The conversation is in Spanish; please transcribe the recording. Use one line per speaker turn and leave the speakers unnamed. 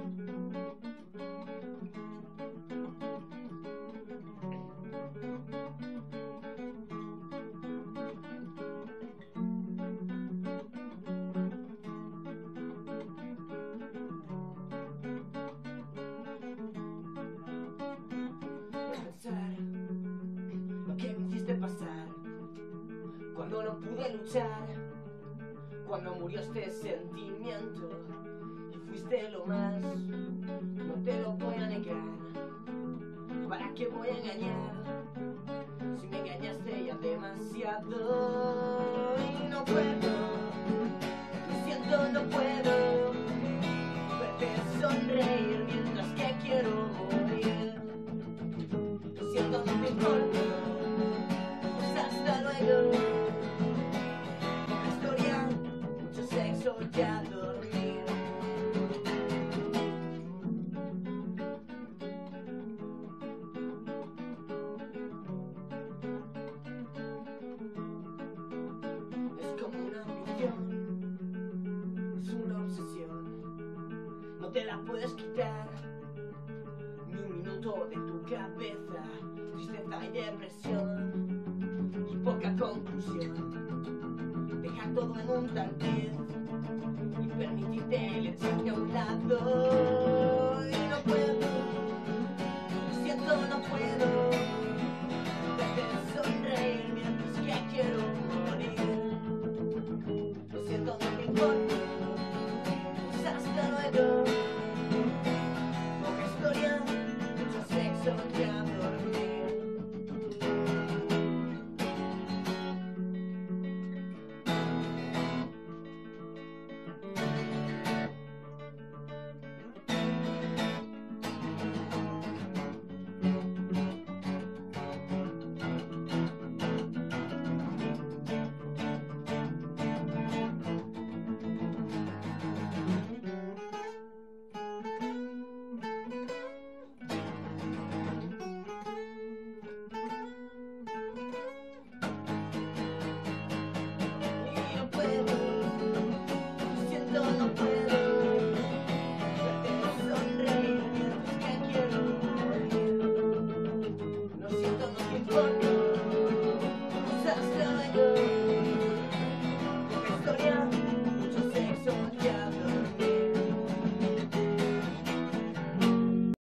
Lo que me hiciste pasar cuando no pude luchar, cuando murió este sentimiento y fuiste lo más. No te lo voy a negar. ¿Para qué voy a engañar? Si me engañaste ya demasiado. Y no puedo, lo siento, no puedo verte sonreír mientras que quiero morir. Lo siento, no me importa, pues hasta luego. Poca historia, mucho sexo y a dormir. Es como una ambición, es una obsesión, no te la puedes quitar ni un minuto de tu cabeza. Tristeza y depresión y poca conclusión. Deja todo en un tapiz y permitirte el echarte a un lado. Y no puedo, lo siento, no puedo verte sonreír mientras que quiero morir. Lo siento, no me importa, pues hasta luego. Poca historia, mucho sexo y a dormir. No puedo verte sonreír mientras que quiero morir. Lo siento, no te importa.